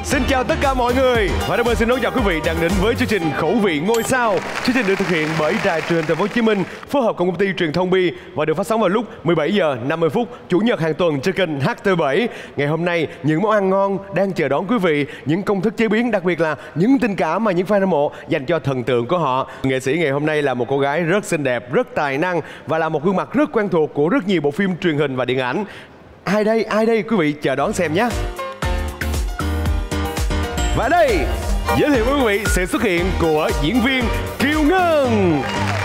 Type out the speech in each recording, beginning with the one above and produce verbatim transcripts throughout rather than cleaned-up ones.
Xin chào tất cả mọi người. Và Đâm xin đón chào quý vị đang đến với chương trình Khẩu vị ngôi sao. Chương trình được thực hiện bởi Đài Truyền hình Thành phố Hồ Chí Minh phối hợp cùng công ty Truyền thông Bi và được phát sóng vào lúc mười bảy giờ năm mươi phút chủ nhật hàng tuần trên kênh H T bảy. Ngày hôm nay những món ăn ngon đang chờ đón quý vị, những công thức chế biến, đặc biệt là những tình cảm mà những fan hâm mộ dành cho thần tượng của họ. Nghệ sĩ ngày hôm nay là một cô gái rất xinh đẹp, rất tài năng và là một gương mặt rất quen thuộc của rất nhiều bộ phim truyền hình và điện ảnh. Ai đây? Ai đây? Quý vị chờ đón xem nhé. Và đây, giới thiệu với quý vị sự xuất hiện của diễn viên Kiều Ngân.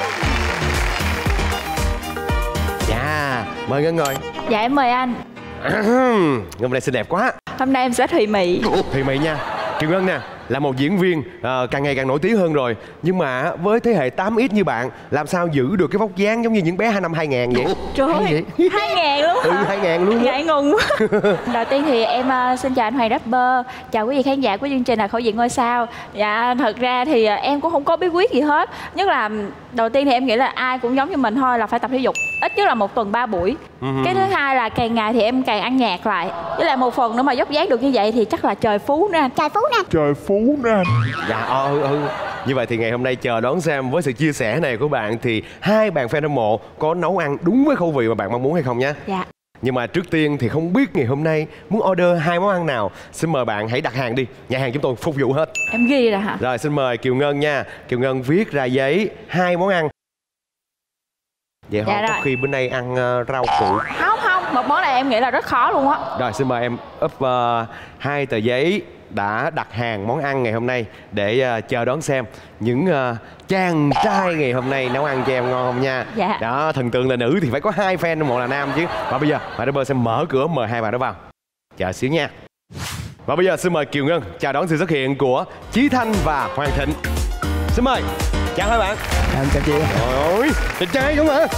Dạ, mời Ngân ngồi. Dạ em mời anh. Ngân hôm nay xinh đẹp quá. Hôm nay em sẽ thùy mị. Thùy mị nha. Kiều Ngân nè, là một diễn viên uh, càng ngày càng nổi tiếng hơn rồi. Nhưng mà với thế hệ tám x như bạn, làm sao giữ được cái vóc dáng giống như những bé hai năm hai ngàn vậy? Trời ơi, hai ngàn luôn hả? Ừ, hai ngàn luôn. Ngại ngùng quá. Đầu tiên thì em uh, xin chào anh Hoàng Rapper. Chào quý vị khán giả của chương trình là Khẩu vị ngôi sao. Dạ, thật ra thì uh, em cũng không có bí quyết gì hết. Nhất là đầu tiên thì em nghĩ là ai cũng giống như mình thôi, là phải tập thể dục ít nhất là một tuần ba buổi. Uh-huh. Cái thứ hai là càng ngày thì em càng ăn nhạt lại. Với lại một phần nữa mà dốc dáng được như vậy thì chắc là trời phú nè. Trời phú nè. Trời phú nè. Dạ, ừ, ừ. Như vậy thì ngày hôm nay chờ đón xem với sự chia sẻ này của bạn thì hai bạn fan hâm mộ có nấu ăn đúng với khẩu vị mà bạn mong muốn hay không nhé. Dạ. Nhưng mà trước tiên thì không biết ngày hôm nay muốn order hai món ăn nào. Xin mời bạn hãy đặt hàng đi. Nhà hàng chúng tôi phục vụ hết. Em ghi rồi hả? Rồi xin mời Kiều Ngân nha. Kiều Ngân viết ra giấy hai món ăn. Vậy dạ họ có khi bữa nay ăn uh, rau củ. Không không, một món này em nghĩ là rất khó luôn á. Rồi xin mời em úp uh, hai tờ giấy đã đặt hàng món ăn ngày hôm nay để uh, chờ đón xem những uh, chàng trai ngày hôm nay nấu ăn cho em ngon không nha. Dạ. Đó, thần tượng là nữ thì phải có hai fan, một là nam chứ. Và bây giờ Hoàng Rapper sẽ mở cửa mời hai bạn đó vào. Chờ xíu nha. Và bây giờ xin mời Kiều Ngân chào đón sự xuất hiện của Chí Thanh và Hoàng Thịnh. Xin mời. Chào hai bạn. Em chào chị. Trời ơi, đẹp trai không hả?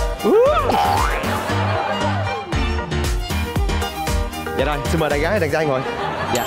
Dạ rồi, xin mời đàn gái, đàn trai ngồi. Dạ.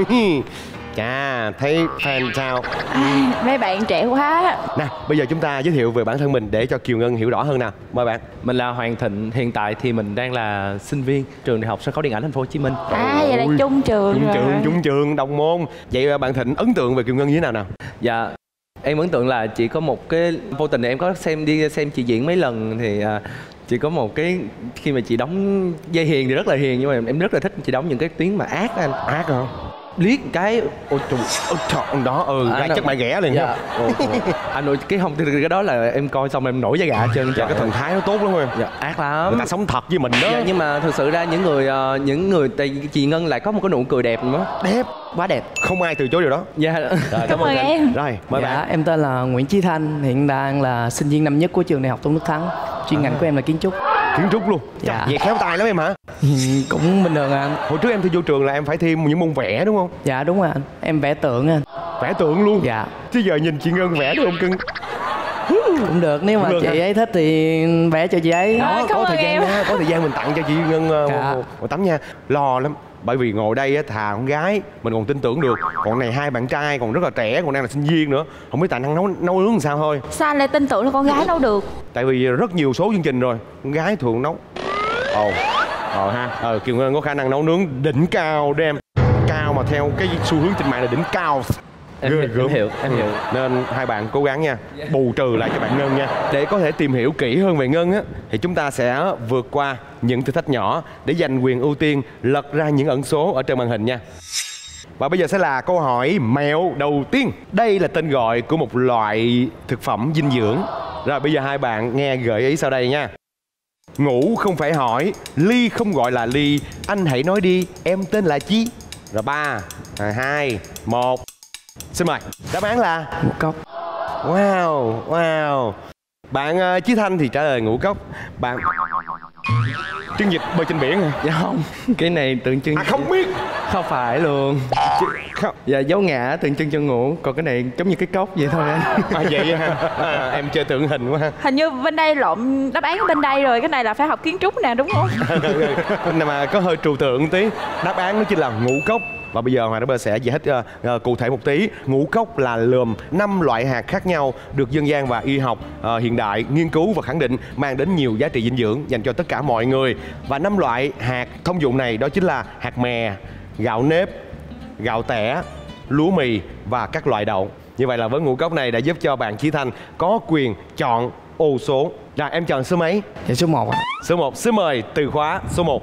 Chà, thấy fan sao? À, mấy bạn trẻ quá. Nè, bây giờ chúng ta giới thiệu về bản thân mình để cho Kiều Ngân hiểu rõ hơn nào. Mời bạn. Mình là Hoàng Thịnh, hiện tại thì mình đang là sinh viên trường Đại học Sân khấu Điện ảnh Thành phố Hồ Chí Minh. À, vậy là chung trường Chung rồi. trường, chung trường, đồng môn. Vậy bạn Thịnh ấn tượng về Kiều Ngân như thế nào nào? Dạ, em ấn tượng là chỉ có một cái vô tình em có xem đi xem chị diễn mấy lần thì uh, chỉ có một cái khi mà chị đóng dây hiền thì rất là hiền, nhưng mà em rất là thích chị đóng những cái tuyến mà ác anh. Ác hả? Liếc cái ôi trời, ôi trời đó, ừ, à, chắc bài ghẻ liền. Dạ. Ồ, anh ơi, cái không cái đó là em coi xong em nổi da gà trơn. Dạ, cái thần thái nó tốt lắm em. Dạ, ác lắm. Người ta sống thật với mình đó. Dạ, nhưng mà thực sự ra những người uh, những người tại chị Ngân lại có một cái nụ cười đẹp nữa. Đẹp, quá đẹp, không ai từ chối điều đó. dạ. Rồi, Cảm ơn em. Rồi, mời dạ, bạn. em tên là Nguyễn Chí Thanh, hiện đang là sinh viên năm nhất của trường Đại học Tôn Đức Thắng. Chuyên ngành của em là kiến trúc. Kiến trúc luôn. Dạ. Vậy khéo tay lắm em hả? Cũng bình thường anh. Hồi trước em thi vô trường là em phải thi những môn vẽ đúng không? Dạ đúng rồi anh, em vẽ tượng anh. Vẽ tượng luôn? Dạ. Chứ giờ nhìn chị Ngân vẽ được không cưng? Cũng được, nếu mà được chị hả? ấy thích thì vẽ cho chị ấy. Đó, À, có thời em. gian nha, có thời gian mình tặng cho chị Ngân uh, Dạ. một, một tấm nha. Lo lắm. Bởi vì ngồi đây á, thà con gái mình còn tin tưởng được, còn này hai bạn trai còn rất là trẻ, còn đang là sinh viên nữa, không biết tài năng nấu nấu nướng làm sao thôi. Sao anh lại tin tưởng là con gái nấu được? Tại vì rất nhiều số chương trình rồi con gái thường nấu. Ồ, ờ ha, ờ Kiều Ngân có khả năng nấu nướng đỉnh cao đó em. Cao mà theo cái xu hướng trên mạng là đỉnh cao. Em, Ghê em gớm. hiểu, em hiểu. Nên hai bạn cố gắng nha, bù trừ lại cho bạn Ngân nha. Để có thể tìm hiểu kỹ hơn về Ngân á, thì chúng ta sẽ vượt qua những thử thách nhỏ để giành quyền ưu tiên lật ra những ẩn số ở trên màn hình nha. Và bây giờ sẽ là câu hỏi mẹo đầu tiên. Đây là tên gọi của một loại thực phẩm dinh dưỡng. Rồi bây giờ hai bạn nghe gợi ý sau đây nha. Ngủ không phải hỏi, ly không gọi là ly, anh hãy nói đi, em tên là chi? Rồi ba, hai, một. Xin mời. Đáp án là Ngũ cốc. Wow, wow. Bạn uh, Chí Thanh thì trả lời ngũ cốc. Bạn trứng vịt bơi trên biển hả? Dạ không, cái này tượng trưng. À không biết. Không phải luôn. Không. Dạ, dấu ngã tượng trưng cho ngủ, còn cái này giống như cái cốc vậy thôi anh. À vậy ha. À, em chơi tượng hình quá ha. Hình như bên đây lộn đáp án ở bên đây rồi. Cái này là phải học kiến trúc nè, đúng không? Nhưng mà có hơi trừu tượng tí. Đáp án nó chính là ngũ cốc. Và bây giờ Hoàng Rapper sẽ giải thích uh, uh, cụ thể một tí. Ngũ cốc là lườm năm loại hạt khác nhau được dân gian và y học uh, hiện đại nghiên cứu và khẳng định mang đến nhiều giá trị dinh dưỡng dành cho tất cả mọi người. Và năm loại hạt thông dụng này đó chính là hạt mè, gạo nếp, gạo tẻ, lúa mì và các loại đậu. Như vậy là với ngũ cốc này đã giúp cho bạn Chí Thanh có quyền chọn ô số. Rồi em chọn số mấy? Dạ số một ạ. Số một. Xin mời từ khóa số một.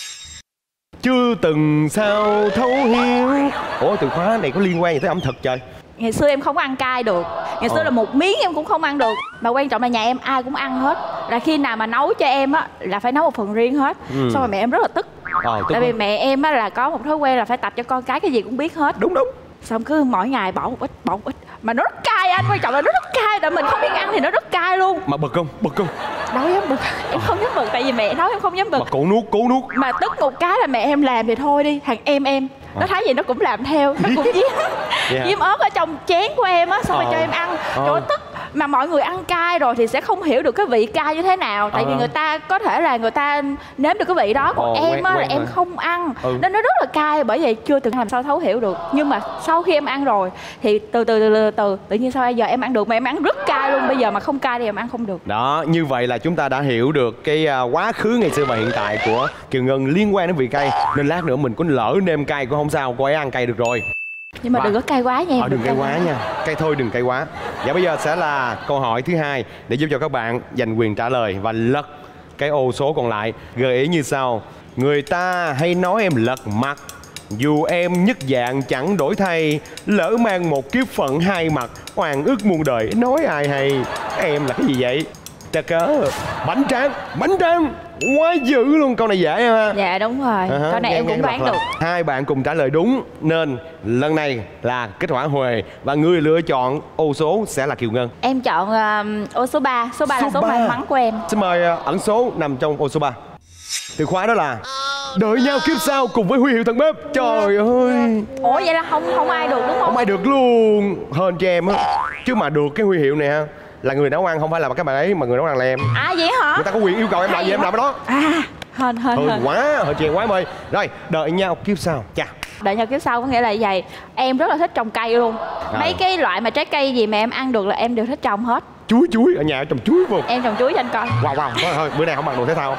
Chưa từng sao thấu hiểu. Ủa từ khóa này có liên quan gì tới ẩm thực trời? Ngày xưa em không có ăn cay được. Ngày xưa Ờ. là một miếng em cũng không ăn được. Mà quan trọng là nhà em ai cũng ăn hết. Là khi nào mà nấu cho em á là phải nấu một phần riêng hết. Ừ. Xong rồi mẹ em rất là tức. Ờ, tức Tại vì quá. mẹ em á là có một thói quen là phải tập cho con cái cái gì cũng biết hết. Đúng đúng. Xong cứ mỗi ngày bỏ một ít, bỏ một ít. Mà nó rất cay anh, quan trọng là nó rất cay. Tại mình không biết ăn thì nó rất cay luôn. Mà bực không? Bực không? Đâu dám bực. Em không dám bực tại vì mẹ nấu em không dám bực. Mà cố nuốt, cố nuốt. Mà tức một cái là mẹ em làm thì thôi đi. Thằng em em nó thấy gì nó cũng làm theo. Nó cũng giếm Yeah. giếm ớt ở trong chén của em á. Xong rồi Ờ. cho em ăn. Ờ. Trời ơi, tức. Mà mọi người ăn cay rồi thì sẽ không hiểu được cái vị cay như thế nào. Tại Ờ. vì người ta có thể là người ta nếm được cái vị đó. Còn Ồ, em quen- á là quen em rồi. không ăn. Ừ. Nên nó rất là cay. Bởi vậy chưa từng làm sao thấu hiểu được. Nhưng mà sau khi em ăn rồi thì từ từ từ từ, từ tự nhiên sau bây giờ em ăn được. Mà em ăn rất cay luôn. Bây giờ mà không cay thì em ăn không được. Đó, như vậy là chúng ta đã hiểu được cái à, quá khứ ngày xưa và hiện tại của Kiều Ngân liên quan đến vị cay. Nên lát nữa mình có lỡ nêm cay cũng không sao, cô ấy ăn cay được rồi. Nhưng mà Và- đừng có cay quá nha em. Ờ, đừng cay quá nha, cay thôi đừng cay quá. Và bây giờ sẽ là câu hỏi thứ hai để giúp cho các bạn giành quyền trả lời và lật cái ô số còn lại. Gợi ý như sau: người ta hay nói em lật mặt, dù em nhất dạng chẳng đổi thay, lỡ mang một kiếp phận hai mặt, oan ức muôn đời nói ai hay. Em là cái gì vậy? Chà cớ bánh tráng, bánh tráng quá dữ luôn. Câu này dễ em ha. Dạ đúng rồi. À ha, Câu này nghe- em nghe cũng lật đoán lật. được. Hai bạn cùng trả lời đúng nên lần này là kết quả huề và người lựa chọn ô số sẽ là Kiều Ngân. Em chọn uh, ô số ba. Số ba là Số số ba. may mắn của em. Xin mời ờ, ẩn số nằm trong ô số ba. Từ khóa đó là đợi nhau kiếp sau cùng với huy hiệu thần bếp. Trời ơi, Ủa vậy là không không ai được đúng không? không ai được luôn. Hên cho em á. Chứ mà được cái huy hiệu này ha, là người nấu ăn không phải là các bạn ấy mà người nấu ăn là em. À vậy hả? Người ta có quyền yêu cầu em làm gì em làm cái đó. À hên hên Hên hên. quá, hên cho em quá mời. Rồi, đợi nhau kiếp sau. Chà. Đợi nhau kiếp sau có nghĩa là vậy. Em rất là thích trồng cây luôn. À. Mấy cái loại mà trái cây gì mà em ăn được là em đều thích trồng hết. Chuối chuối ở nhà trồng chuối vô. Em trồng chuối cho anh coi. Wow wow, thôi, thôi bữa nay không bằng đồ thể thao.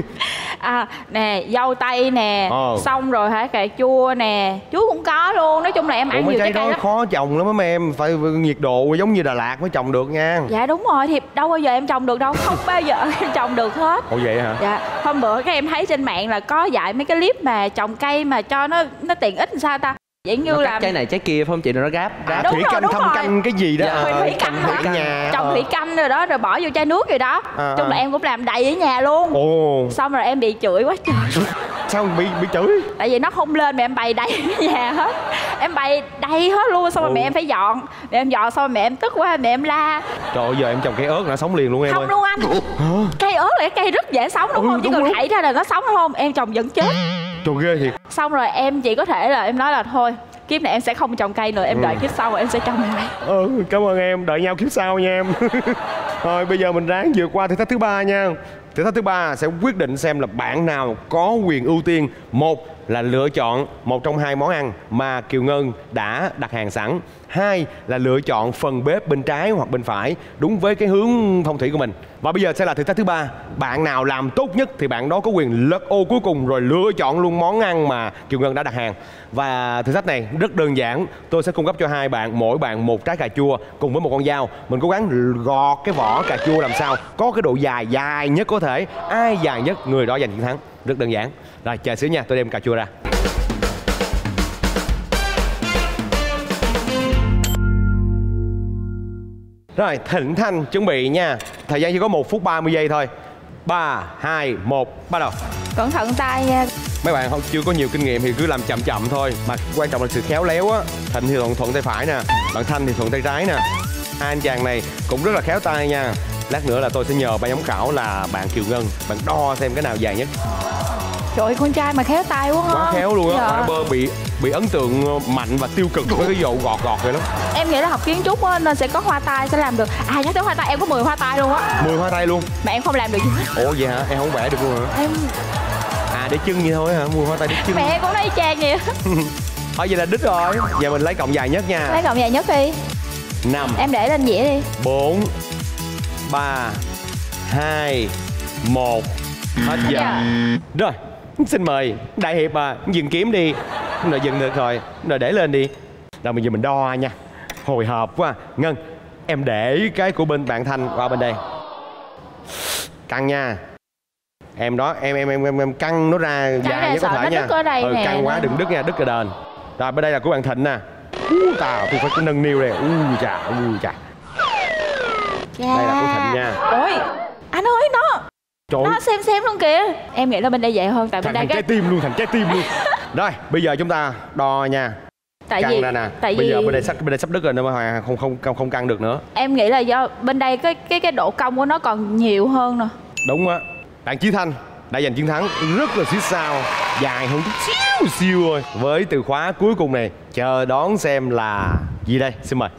À nè, dâu tây nè, Ờ. xong rồi hả, cà chua nè, chuối cũng có luôn. Nói chung là em Ủa ăn mấy nhiều trái trái cây đó lắm. khó trồng lắm á em, phải nhiệt độ giống như Đà Lạt mới trồng được nha. Dạ đúng rồi, thì đâu bao giờ em trồng được đâu. Không bao giờ em trồng được hết. Ồ vậy hả? Dạ, hôm bữa các em thấy trên mạng là có dạy mấy cái clip mà trồng cây mà cho nó nó tiện ích làm sao ta? Vậy như Nó là cắt trái này trái kia phải không chị, rồi nó gáp À, gáp. đúng thủy rồi, canh đúng thâm rồi. canh cái gì đó. Dạ, ờ, thủy canh trồng hả? ở nhà. trồng ờ. thủy canh rồi đó, rồi bỏ vô chai nước rồi đó. À, Chung là à. em cũng làm đầy ở nhà luôn. Ồ, Xong rồi em bị chửi quá trời. sao bị bị chửi? Tại vì nó không lên mà em bày đầy ở nhà hết. Em bày đầy hết luôn. Xong rồi Ồ. mẹ em phải dọn. Mẹ em dọn xong rồi mẹ em tức quá, mẹ em la. Trời ơi, giờ em trồng cây ớt nó sống liền luôn em Không ơi. luôn anh. Cây ớt là cái cây rất dễ sống đúng Ừ, không? Chỉ đúng cần đúng. hãy ra là nó sống đúng không? Em trồng vẫn chết. Trời ghê thiệt. Xong rồi em chỉ có thể là em nói là thôi, kiếp này em sẽ không trồng cây nữa, em đợi kiếp sau rồi em sẽ trồng lại. Ừ, cảm ơn em, đợi nhau kiếp sau nha em. Thôi bây giờ mình ráng vượt qua thử thách thứ ba nha. Thử thách thứ ba sẽ quyết định xem là bạn nào có quyền ưu tiên. Một là lựa chọn một trong hai món ăn mà Kiều Ngân đã đặt hàng sẵn. Hai là lựa chọn phần bếp bên trái hoặc bên phải đúng với cái hướng phong thủy của mình. Và bây giờ sẽ là thử thách thứ ba. Bạn nào làm tốt nhất thì bạn đó có quyền lật ô cuối cùng rồi lựa chọn luôn món ăn mà Kiều Ngân đã đặt hàng. Và thử thách này rất đơn giản. Tôi sẽ cung cấp cho hai bạn, mỗi bạn một trái cà chua cùng với một con dao. Mình cố gắng gọt cái vỏ cà chua làm sao có cái độ dài dài nhất có thể. Ai dài nhất người đó giành chiến thắng. Rất đơn giản. Rồi chờ xíu nha, tôi đem cà chua ra. Rồi, Thịnh Thanh chuẩn bị nha. Thời gian chỉ có một phút ba mươi giây thôi. Ba, hai, một, bắt đầu. Cẩn thận tay nha. Mấy bạn không chưa có nhiều kinh nghiệm thì cứ làm chậm chậm thôi. Mà quan trọng là sự khéo léo á. Thịnh thì thuận, thuận tay phải nè, bạn Thanh thì thuận tay trái nè. Hai anh chàng này cũng rất là khéo tay nha. Lát nữa là tôi sẽ nhờ ban giám khảo là bạn Kiều Ngân, bạn đo xem cái nào dài nhất. Trời ơi, con trai mà khéo tay quá ha. Quá khéo luôn á. Dạ. Dạ. Bơ bị bị ấn tượng mạnh và tiêu cực với cái vụ gọt gọt vậy lắm. Em nghĩ là học kiến trúc á, nên sẽ có hoa tai sẽ làm được. À nhắc tới hoa tai, em có mười hoa tai luôn á. Mười hoa tay luôn. Mà em không làm được gì hết. Ủa vậy hả? Em không vẽ được luôn hả? Em À để chân vậy thôi hả? Mười hoa tay để chân. mẹ cũng nói y chang vậy. Thôi vậy là đích rồi. Giờ mình lấy cộng dài nhất nha. Lấy cộng dài nhất đi. Năm, Em để lên dĩa đi. bốn, ba, hai, một. Hết giờ. Dạ. Rồi, xin mời Đại Hiệp à, dừng kiếm đi. Rồi dừng được rồi. Rồi để lên đi. Rồi bây giờ mình đo nha. Hồi hộp quá. Ngân, em để cái của bên bạn Thanh qua bên đây. Căng nha. Em đó, em em em em, em căng nó ra dài nhất có thể nha. Ở đây ừ, nè, căng quá đừng đứt nha, đứt cái đền. Rồi bên đây là của bạn Thịnh nè. Uh, tao tôi phải cái nâng niu đây. U uh, chà, u uh, chà. Chà. Đây là của Thịnh nha. Ôi, anh ơi nó. Trời. Nó xem xem luôn kìa. Em nghĩ là bên đây dễ hơn tại bên đây cái... trái tim luôn, thành trái tim luôn. Rồi, bây giờ chúng ta đo nha. Tại căng vì ra nè. tại Bây vì giờ bên đây sắp bên đây sắp đứt rồi nên mà không không không không căng được nữa. em nghĩ là do bên đây cái cái cái độ cong của nó còn nhiều hơn nè. Đúng á. Bạn Chí Thanh đã giành chiến thắng rất là xít sao, dài hơn chút xíu xíu thôi. Với từ khóa cuối cùng này, chờ đón xem là gì đây, xin mời.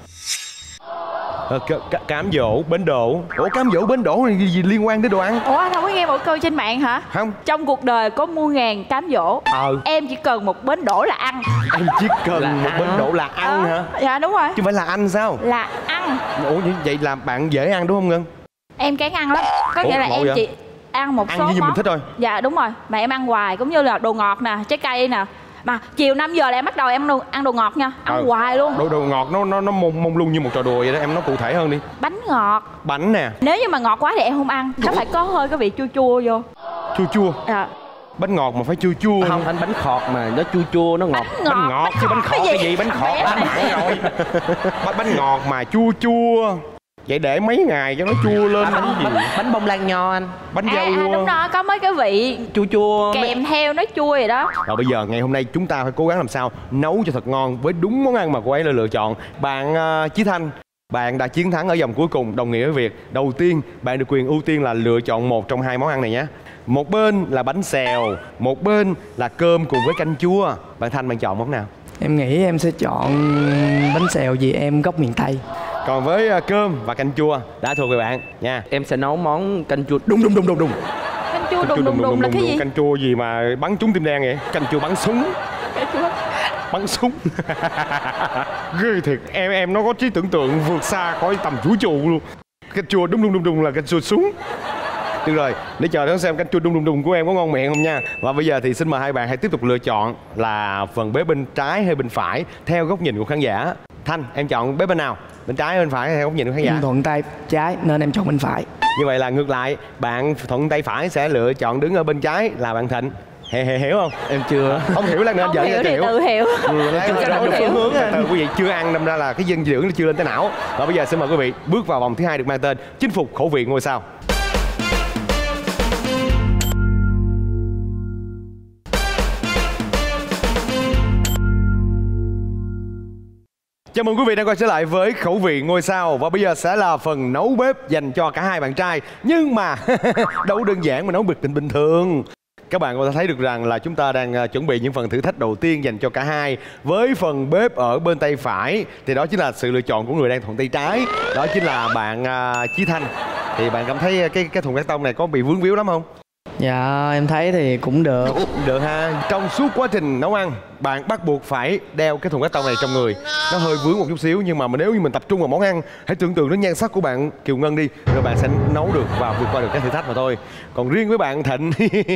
Ờ, cám dỗ bến đỗ. Ủa cám dỗ bến đỗ này gì, gì liên quan tới đồ ăn? Ủa anh không có nghe một câu trên mạng hả? Không. Trong cuộc đời có muôn ngàn cám dỗ. Ờ. Em chỉ cần một bến đỗ là ăn. Em chỉ cần là một ăn. bến đỗ là ăn ờ, hả? Dạ đúng rồi. Chứ không phải là ăn sao? Là ăn. Ủa vậy là bạn dễ ăn đúng không Ngân? Em kén ăn lắm. Có Ủa, nghĩa là ngộ em vậy? chỉ ăn một Ăn số như món. mình thích thôi. Dạ đúng rồi. Mà em ăn hoài cũng như là đồ ngọt nè, trái cây nè. Mà chiều năm giờ là em bắt đầu em ăn đồ, ăn đồ ngọt nha. Ăn ờ. hoài luôn. Đồ, đồ ngọt nó nó nó mông, mông lung như một trò đùa vậy đó. Em nói cụ thể hơn đi. Bánh ngọt. Bánh nè. Nếu như mà ngọt quá thì em không ăn. Nó phải có hơi cái vị chua chua vô. Chua chua. Dạ. Bánh ngọt mà phải chua chua. Không, anh bánh khọt mà nó chua chua nó ngọt. Bánh ngọt, bánh ngọt chứ bánh khọt cái gì, bánh khọt Bé lắm này. rồi. bánh, bánh ngọt mà chua chua. Vậy để mấy ngày cho nó chua lên. À, bánh, bánh, bánh bông lan nho anh. Bánh À, dâu. à đúng đó, có mấy cái vị Chua chua. kèm theo nó chua vậy đó. Rồi bây giờ ngày hôm nay chúng ta phải cố gắng làm sao nấu cho thật ngon với đúng món ăn mà cô ấy đã lựa chọn. Bạn uh, Chí Thanh, bạn đã chiến thắng ở vòng cuối cùng, đồng nghĩa với việc đầu tiên bạn được quyền ưu tiên là lựa chọn một trong hai món ăn này nhé. Một bên là bánh xèo, một bên là cơm cùng với canh chua. Bạn Thanh, bạn chọn món nào? Em nghĩ em sẽ chọn bánh xèo vì em gốc miền Tây. Còn với uh, cơm và canh chua đã thuộc về bạn nha. Em sẽ nấu món canh chua đùng đùng đùng đùng đùng. Canh chua đùng đùng đùng là cái gì? Canh chua gì mà bắn trúng tim đen vậy? Canh chua bắn súng. Bắn súng. Ghê thiệt. Em em nó có trí tưởng tượng vượt xa khỏi tầm vũ trụ luôn. Canh chua đùng đùng đùng đùng là canh chua súng. Được rồi, để chờ đón xem canh chua đùng đùng đùng của em có ngon miệng không nha. Và bây giờ thì xin mời hai bạn hãy tiếp tục lựa chọn là phần bếp bên trái hay bên phải theo góc nhìn của khán giả. Thanh, em chọn bếp bên nào? Bên trái hay bên phải theo góc nhìn của khán giả? Em thuận tay trái nên em chọn bên phải. Như vậy là ngược lại, bạn thuận tay phải sẽ lựa chọn đứng ở bên trái là bạn Thịnh. Hiểu, hiểu, hiểu không? Em chưa. Không hiểu là nên Không dẫn hiểu cho thì hiểu. tự hiểu. Ừ, đấy, Chưa phải có đổi hiểu. phương hướng. Từ quý vị chưa ăn đâm ra là cái dinh dưỡng nó chưa lên tới não. Và bây giờ xin mời quý vị bước vào vòng thứ hai được mang tên chinh phục khẩu vị ngôi sao. Chào mừng quý vị đã quay trở lại với khẩu vị ngôi sao. Và bây giờ sẽ là phần nấu bếp dành cho cả hai bạn trai. Nhưng mà đâu đơn giản mà nấu biệt tình bình thường. Các bạn có thể thấy được rằng là chúng ta đang chuẩn bị những phần thử thách đầu tiên dành cho cả hai. Với phần bếp ở bên tay phải thì đó chính là sự lựa chọn của người đang thuận tay trái. Đó chính là bạn uh, Chí Thanh. Thì bạn cảm thấy cái cái thùng cát tông này có bị vướng víu lắm không? Dạ em thấy thì cũng được. Được ha. Trong suốt quá trình nấu ăn, bạn bắt buộc phải đeo cái thùng cát tông này trong người. Nó hơi vướng một chút xíu, nhưng mà nếu như mình tập trung vào món ăn, hãy tưởng tượng đến nhan sắc của bạn Kiều Ngân đi, rồi bạn sẽ nấu được và vượt qua được cái thử thách mà thôi. Còn riêng với bạn Thịnh,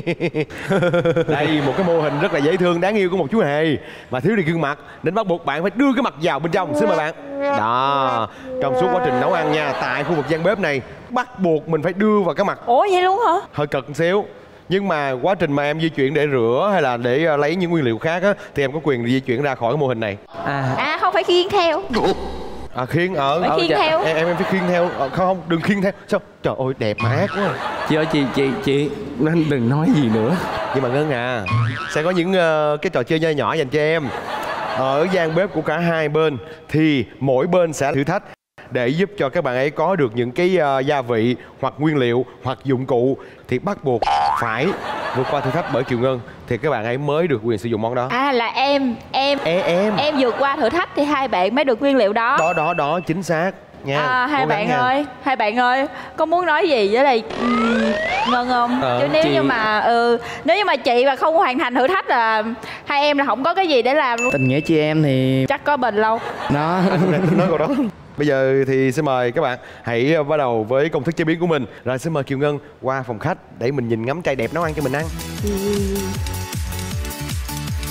đây một cái mô hình rất là dễ thương, đáng yêu của một chú hề mà thiếu đi gương mặt, nên bắt buộc bạn phải đưa cái mặt vào bên trong. Xin mời bạn. Đó, trong suốt quá trình nấu ăn nha, tại khu vực gian bếp này bắt buộc mình phải đưa vào cái mặt. Ủa vậy luôn hả? Hơi cực một xíu. Nhưng mà quá trình mà em di chuyển để rửa hay là để lấy những nguyên liệu khác á, thì em có quyền di chuyển ra khỏi cái mô hình này. À, À không phải khiêng theo. À khiêng ở Phải ờ, khiêng dạ. theo. Em em phải khiêng theo. Ờ, không không đừng khiêng theo. Sao? Trời ơi đẹp mà ác quá. chị ơi chị chị chị nên đừng nói gì nữa. Nhưng mà Ngân à, sẽ có những uh, cái trò chơi nho nhỏ dành cho em. Ở gian bếp của cả hai bên thì mỗi bên sẽ thử thách để giúp cho các bạn ấy có được những cái uh, gia vị hoặc nguyên liệu hoặc dụng cụ, thì bắt buộc phải vượt qua thử thách bởi Kiều Ngân thì các bạn ấy mới được quyền sử dụng món đó. À là em em Ê, em em vượt qua thử thách thì hai bạn mới được nguyên liệu đó. đó đó đó chính xác nha. À, hai Cố gắng bạn nha. ơi, hai bạn ơi, có muốn nói gì với lại um, Ngân không? Ờ, Chứ nếu chị- như mà ừ, nếu như mà chị mà không hoàn thành thử thách là hai em là không có cái gì để làm luôn. Tình nghĩa chị em thì Chắc có bền lâu. nó Nói câu đó. Bây giờ thì xin mời các bạn hãy bắt đầu với công thức chế biến của mình. Rồi xin mời Kiều Ngân qua phòng khách để mình nhìn ngắm trai đẹp nấu ăn cho mình ăn.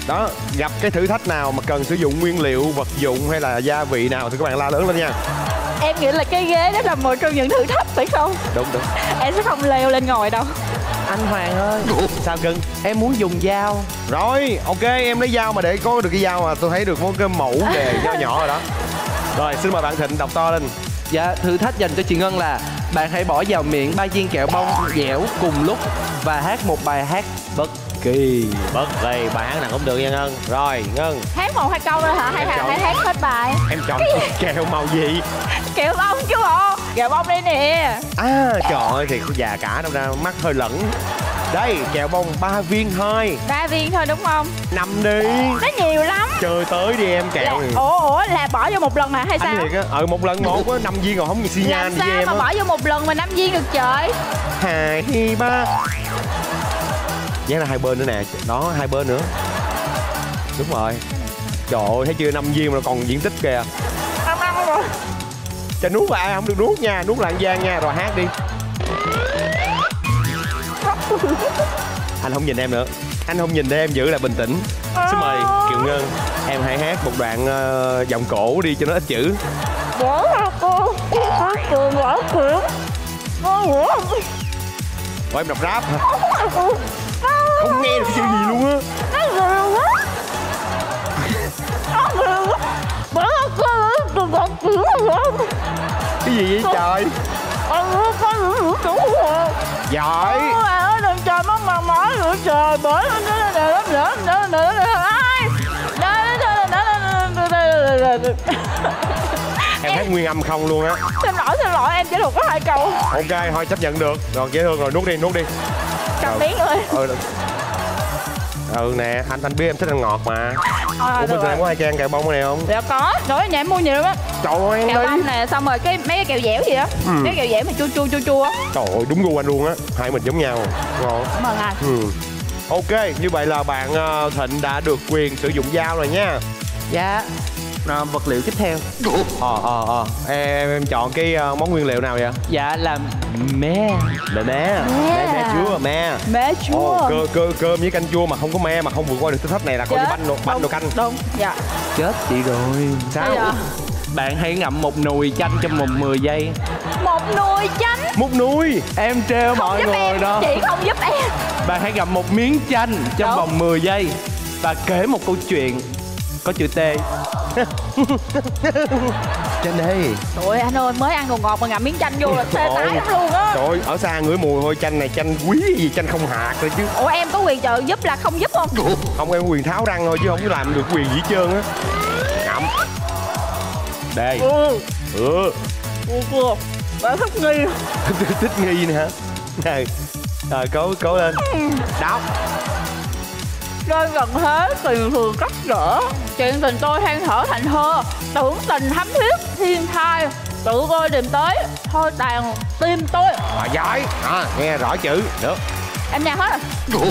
Đó, gặp cái thử thách nào mà cần sử dụng nguyên liệu, vật dụng hay là gia vị nào thì các bạn la lớn lên nha. Em nghĩ là cái ghế đó là một trong những thử thách phải không? Đúng đúng. Em sẽ không leo lên ngồi đâu. Anh Hoàng ơi, Sao cưng? em muốn dùng dao. Rồi, ok, em lấy dao mà để có được cái dao mà tôi thấy được một cái mẫu đề nho nhỏ rồi đó. Rồi, xin mời bạn Thịnh đọc to lên. Dạ, thử thách dành cho chị Ngân là bạn hãy bỏ vào miệng ba viên kẹo bông dẻo cùng lúc và hát một bài hát bất kỳ. Bất kỳ, bài hát nào cũng được nha Ngân. Rồi, Ngân. Hát một hai câu thôi hả? Hay Em là chọn. phải hát hết bài? Em chọn kẹo màu gì? Kẹo bông chứ bộ. Kẹo bông đây nè. À, trời ơi, thì già cả đâu ra, mắt hơi lẫn. Đây, kẹo bông ba viên thôi. Ba viên thôi đúng không? Năm đi. Nó nhiều lắm. Chơi tới đi em kẹo Là, này. ủa ủa là bỏ vô một lần hả hay sao? Anh thiệt á, ờ một lần một á, năm viên rồi không xi nhan Làm với sao em mà á. bỏ vô một lần mà năm viên được trời? Hai, ba. Nhớ là hai bên nữa nè, đó hai bên nữa. Đúng rồi. Trời ơi, thấy chưa, năm viên mà còn diện tích kìa. Ăn ăn rồi. Cho nuốt lại, không được nuốt nha, nuốt lại gian nha, rồi hát đi. Anh không nhìn em nữa, anh không nhìn để em giữ lại bình tĩnh. Xin mời Kiều Ngân, em hãy hát một đoạn uh, giọng cổ đi cho nó ít chữ. Bỏ ra cô. Hát trường bỏ kiểu. Ngon quá. Ủa em đọc rap hả? Không nghe được cái chữ gì luôn á. Nó ghê quá. Nó ghê quá. Bỏ ra cô. Đừng bỏ kiểu quá. Cái gì vậy trời? Con có rửa rửa rửa rồi. Giỏi. Trời ơi, đừng trời mất mà mỏi nữa trời. Bởi nó nó nó nó nó nó nó nó ai. Em hát nguyên âm không luôn á. Xin lỗi, xin lỗi, em chỉ được có hai câu. Ok, thôi chấp nhận được. Rồi dễ thương rồi, nuốt đi, nuốt đi. Cầm miếng ơi. Ừ, ừ nè, anh anh biết em thích ăn ngọt mà. À, Ủa bên rồi. em có hai can kẹo bông này không? Dạ có, đối nhà em mua nhiều lắm á. Trời ơi, ăn Kẹo đi. bông nè, xong rồi cái mấy cái kẹo dẻo gì á. Ừ. Mấy cái kẹo dẻo mà chua chua chua chua á. Trời ơi, đúng gu anh luôn á. Hai mình giống nhau. Ngon. Cảm ơn anh. Ừ. Ok, như vậy là bạn uh, Thịnh đã được quyền sử dụng dao rồi nha. Dạ. À, vật liệu tiếp theo. Ờ, ờ, ờ. Em, em chọn cái uh, món nguyên liệu nào vậy? Dạ là me. Là me. Me, me chua, me. Mé chua. Ồ, cơ, cơ, cơm với canh chua mà không có me mà không vượt qua được thử thách này là coi như banh đồ, banh đồ canh. Đúng, dạ. Chết chị rồi. Sao? Bây giờ, Bạn hãy ngậm một nồi chanh trong vòng mười giây. một nồi chanh. Múc nuôi. Em trêu mọi Giúp người em, đó. chị không giúp em. Bạn hãy ngậm một miếng chanh trong Đúng. vòng mười giây và kể một câu chuyện có chữ T. Trên đây. Trời anh ơi, mới ăn đồ ngọt mà ngậm miếng chanh vô là tê tái lắm luôn á. Trời ơi, ở xa ngửi mùi thôi, chanh này chanh quý gì, chanh không hạt rồi chứ. Ủa em có quyền trợ giúp là không giúp không? Không, em có quyền tháo răng thôi chứ không có làm được quyền gì hết trơn á. Ngậm. Đây. Ừ. Ừ. Ừ, ừ. Bạn thích nghi. Thích nghi nè hả? Này. Rồi cố cố lên. Đọc. Nơi gần thế tiền thường cắt rỡ. Chuyện tình tôi than thở thành thơ. Tưởng tình thắm thiết thiên thai. Tự tôi tìm tới. Thôi tàn tim tôi. À, giỏi. À, nghe rõ chữ. Được. Em nghe hết rồi.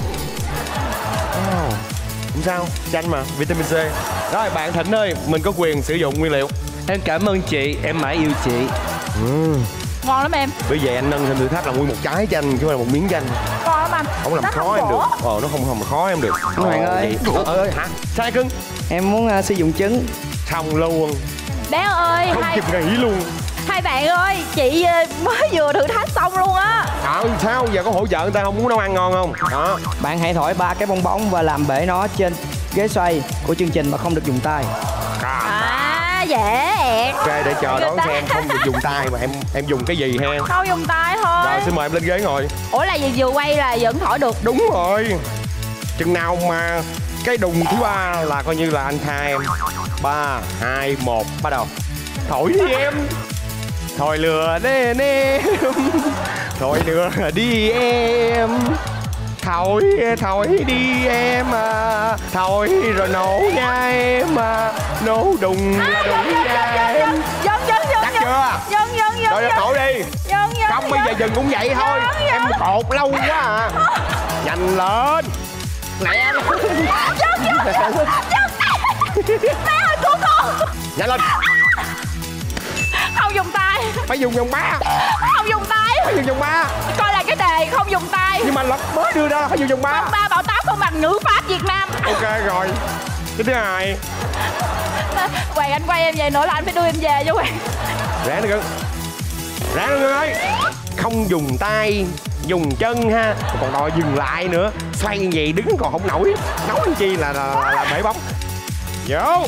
Oh. Không sao, chanh mà, vitamin C. Rồi bạn Thịnh ơi, mình có quyền sử dụng nguyên liệu. Em cảm ơn chị, em mãi yêu chị. Ừ. Ngon lắm em. Bởi vậy anh nâng thêm thử thách là nguyên một trái chanh chứ không phải là một miếng chanh. Ngon lắm anh. Không làm Nó khó em khổ. được. Ờ, nó không không làm khó em được. Hoàng Ờ, ơi. vậy. Ờ, ơi hả? Sai cưng. Em muốn uh, sử dụng trứng. Xong luôn. Bé ơi, Không hai, kịp nghĩ luôn. hai bạn ơi, chị ờ, mới vừa thử thách xong luôn á. Ờ, sao giờ có hỗ trợ người ta không, muốn nấu ăn ngon không? Đó. Bạn hãy thổi ba cái bong bóng và làm bể nó trên ghế xoay của chương trình mà không được dùng tay. À, dễ ẹt. Ok, để chờ Người đón ta- xem không được dùng tay mà em em dùng cái gì ha. Không dùng tay thôi. Rồi xin mời em lên ghế ngồi. Ủa là gì vừa quay là vẫn thổi được? Đúng rồi. Chừng nào mà cái đùng thứ ba là coi như là anh tha em. Ba, hai, một, bắt đầu. Thổi đi em. Thổi lừa đê em. Thổi lừa đi em. Thổi, thổi đi em à. Thổi rồi nổ nha em à. Nổ đùng là đùng nha em. Dân dân dân Chắc chưa? Dân dân dân Rồi dân thổi đi. Dân dân Không bây giờ dừng cũng vậy thôi. Dân, Em dân. cột lâu quá à. Nhanh lên. Lẹ lên. Dân dân dân Bé ơi cứu con. Nhanh lên. Không dùng tay. Phải dùng vòng ba. Không dùng tay. Phải dùng vòng ba. Coi là cái đề không dùng tay. Nhưng mà lập mới đưa ra phải dùng vòng ba. Ba bảo táo không bằng ngữ pháp Việt Nam. Ok rồi. Cái thứ hai. Hoàng anh quay em về nữa là anh phải đưa em về cho Hoàng. Ráng đi cưng. Ráng đi cưng ơi. Không dùng tay, dùng chân ha. Còn đòi dừng lại nữa. Xoay như vậy đứng còn không nổi. Nói chi là là, là, là bể bóng. Vô.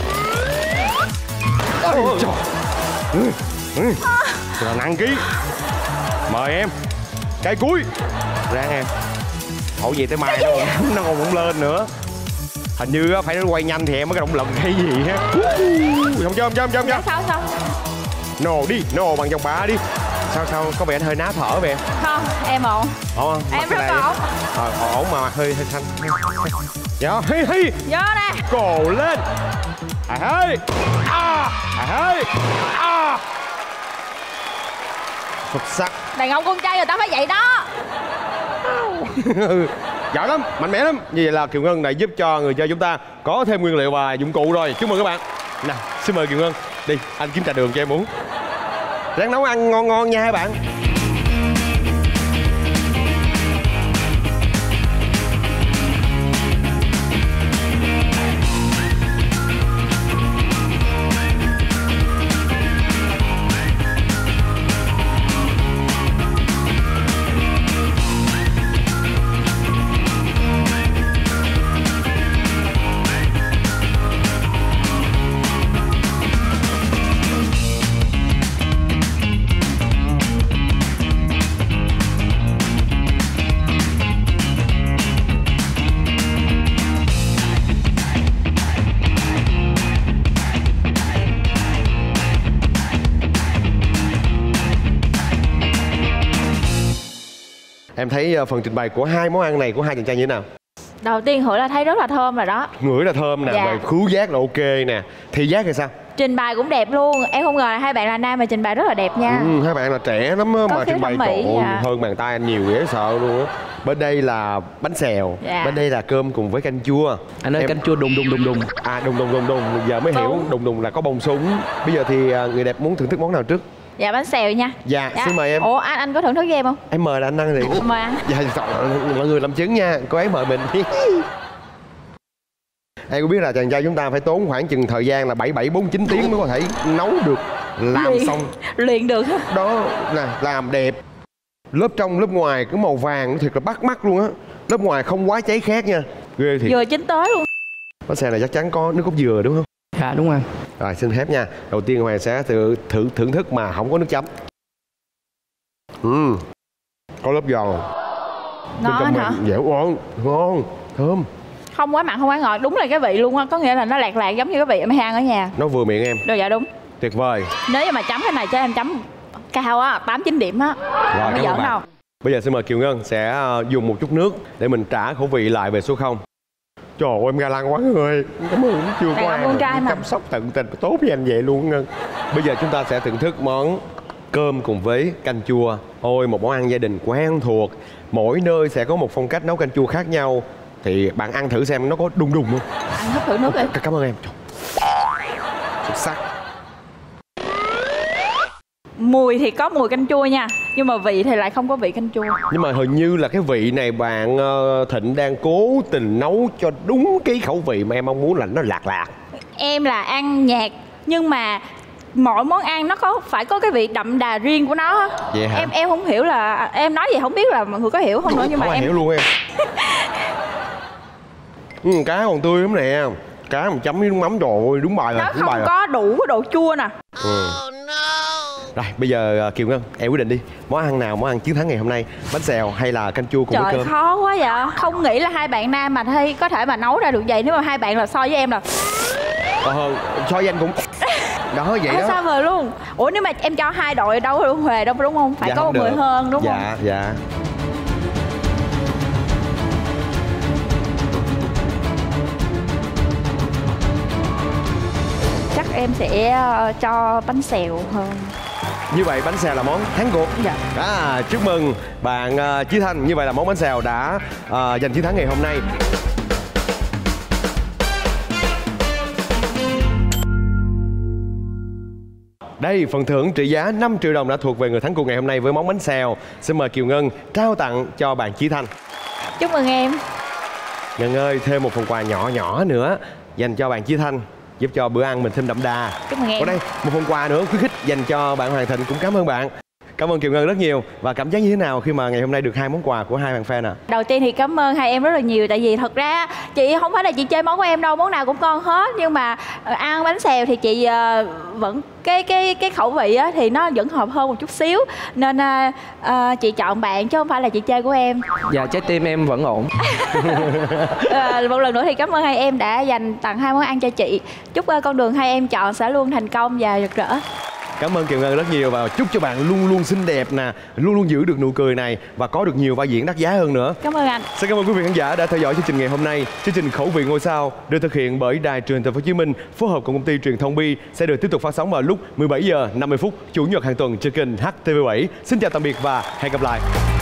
Ôi trời. Ừ, ừ. Là nặng ký. Mời em. Cái cuối. Ráng em. Ủa gì tới mai nó còn, nó còn không lên nữa. Hình như phải quay nhanh thì em mới có động lực hay gì ha. Không cho, không cho, không cho, không cho. Sao sao? Nồ đi, nồ bằng dòng bả đi. Sao sao, có vẻ anh hơi ná thở vậy? Không, em ổn. Ổn không? Em rất ổn. Ờ, ổn mà mặt hơi hơi xanh. Dạ, hi hi. Vô nè. Cổ lên. À hơi. À, à hơi. À. Xuất sắc. Đàn ông con trai người ta phải vậy đó. Giỏi lắm, mạnh mẽ lắm. Như vậy là Kiều Ngân đã giúp cho người chơi chúng ta có thêm nguyên liệu và dụng cụ rồi. Chúc mừng các bạn. Nào, xin mời Kiều Ngân. Đi, anh kiếm trà đường cho em uống. Ráng nấu ăn ngon ngon nha hai bạn. Em thấy phần trình bày của hai món ăn này của hai chàng trai như thế nào? Đầu tiên hửi là thấy rất là thơm rồi đó. Ngửi là thơm nè, Dạ. và khứu giác là ok nè. Thị giác thì sao? Trình bày cũng đẹp luôn. Em không ngờ là hai bạn là nam mà trình bày rất là đẹp nha. Ừ, hai bạn là trẻ lắm á, Có mà khiếu trình bày thẩm mỹ, trộn dạ. hơn bàn tay anh nhiều dễ sợ luôn á. Bên đây là bánh xèo, Dạ. bên đây là cơm cùng với canh chua. Anh ơi, Em- canh chua đùng đùng đùng đùng. À đùng đùng đùng đùng, giờ mới hiểu Đúng. đùng đùng là có bông súng. Bây giờ thì à, người đẹp muốn thưởng thức món nào trước? Dạ bánh xèo nha. Dạ, xin mời em. Ủa anh anh có thưởng thức với em không? Em mời là anh ăn thì. Mời anh. Dạ, mọi người làm chứng nha, cô ấy mời mình. Em có biết là chàng trai chúng ta phải tốn khoảng chừng thời gian là bảy bảy bốn chín tiếng mới có thể nấu được, làm Luyện- xong. Luyện được. Đó nè, làm đẹp. Lớp trong lớp ngoài cái màu vàng nó thiệt là bắt mắt luôn á. Lớp ngoài không quá cháy khét nha. Ghê thiệt. Vừa chín tới luôn. Bánh xèo này chắc chắn có nước cốt dừa đúng không? Dạ đúng rồi. Rồi xin phép nha. Đầu tiên Hoàng sẽ thử, thử thưởng thức mà không có nước chấm. Ừ. Có lớp giòn. Bên Ngon trong hả? mềm, dẻo ngon, ngon, thơm. Không quá mặn không quá ngọt, đúng là cái vị luôn á. Có nghĩa là nó lạc lạc giống như cái vị em hay ăn ở nhà. Nó vừa miệng em. Được dạ đúng. Tuyệt vời. Nếu như mà chấm cái này cho em chấm cao á, tám chín điểm á. Rồi, Không cảm giỡn ơn bạn. đâu. Bây giờ xin mời Kiều Ngân sẽ uh, dùng một chút nước để mình trả khẩu vị lại về số không. Trời ơi, em ga lăng quá người. Cảm ơn chưa Đàn có ông ai con trai mà. chăm sóc tận tình tốt với anh vậy luôn Ngân. Bây giờ chúng ta sẽ thưởng thức món cơm cùng với canh chua. Ôi, một món ăn gia đình quen thuộc. Mỗi nơi sẽ có một phong cách nấu canh chua khác nhau. Thì bạn ăn thử xem nó có đùng đùng không? Anh hấp thử nước đi. C- Cảm ơn em. Trời. Xuất sắc. Mùi thì có mùi canh chua nha, nhưng mà vị thì lại không có vị canh chua. Nhưng mà hình như là cái vị này bạn ờ, Thịnh đang cố tình nấu cho đúng cái khẩu vị mà em mong muốn là nó lạc lạc. Em là ăn nhạt, nhưng mà mỗi món ăn nó có phải có cái vị đậm đà riêng của nó. Vậy hả? Em em không hiểu là em nói gì không biết là mọi người có hiểu không nữa, nhưng mà Không ai em hiểu luôn em. Ừ, cá còn tươi lắm nè. Cá mà chấm với nước mắm, trời ơi, đúng bài rồi, nó đúng không bài rồi. có đủ cái độ chua nè. Ừ. Rồi bây giờ ờ, Kiều Ngân, em quyết định đi. Món ăn nào, món ăn chiến thắng ngày hôm nay? Bánh xèo hay là canh chua cùng với Trời cơm? khó quá vậy. Không nghĩ là hai bạn nam mà hay có thể mà nấu ra được vậy. Nếu mà hai bạn là so với em là Ờ, so với anh cũng đó vậy không đó. sao vời luôn. Ủa nếu mà em cho hai đội đâu có huề đâu đúng không? Phải Dạ, có không một người được. hơn đúng không? Dạ, dạ. Chắc em sẽ ờ, cho bánh xèo hơn. Như vậy bánh xèo là món thắng cuộc. Dạ. À, chúc mừng bạn uh, Chí Thanh. Như vậy là món bánh xèo đã uh, giành chiến thắng ngày hôm nay. Đây, phần thưởng trị giá năm triệu đồng đã thuộc về người thắng cuộc ngày hôm nay với món bánh xèo. Xin mời Kiều Ngân trao tặng cho bạn Chí Thanh. Chúc mừng em. Ngân ơi, thêm một phần quà nhỏ nhỏ nữa dành cho bạn Chí Thanh, giúp cho bữa ăn mình thêm đậm đà. Cảm ơn em. Ở đây một phần quà nữa khuyến khích dành cho bạn Hoàng Thịnh, cũng cảm ơn bạn. Cảm ơn Kiều Ngân rất nhiều. Và cảm giác như thế nào khi mà ngày hôm nay được hai món quà của hai bạn fan ạ? À? Đầu tiên thì cảm ơn hai em rất là nhiều. Tại vì thật ra chị không phải là chị chơi món của em đâu, món nào cũng ngon hết. Nhưng mà ăn bánh xèo thì chị uh, vẫn cái cái cái khẩu vị á, thì nó vẫn hợp hơn một chút xíu. Nên uh, uh, chị chọn bạn chứ không phải là chị chơi của em. Dạ, trái tim em vẫn ổn. uh, Một lần nữa thì cảm ơn hai em đã dành tặng hai món ăn cho chị. Chúc uh, con đường hai em chọn sẽ luôn thành công và rực rỡ. Cảm ơn Kiều Ngân rất nhiều và chúc cho bạn luôn luôn xinh đẹp nè, luôn luôn giữ được nụ cười này và có được nhiều vai diễn đắt giá hơn nữa. Cảm ơn anh. Xin cảm ơn quý vị khán giả đã theo dõi chương trình ngày hôm nay. Chương trình Khẩu vị ngôi sao được thực hiện bởi Đài Truyền hình Thành phố Hồ Chí Minh phối hợp cùng công ty truyền thông Bi sẽ được tiếp tục phát sóng vào lúc mười bảy giờ năm mươi phút chủ nhật hàng tuần trên kênh H T V bảy. Xin chào tạm biệt và hẹn gặp lại.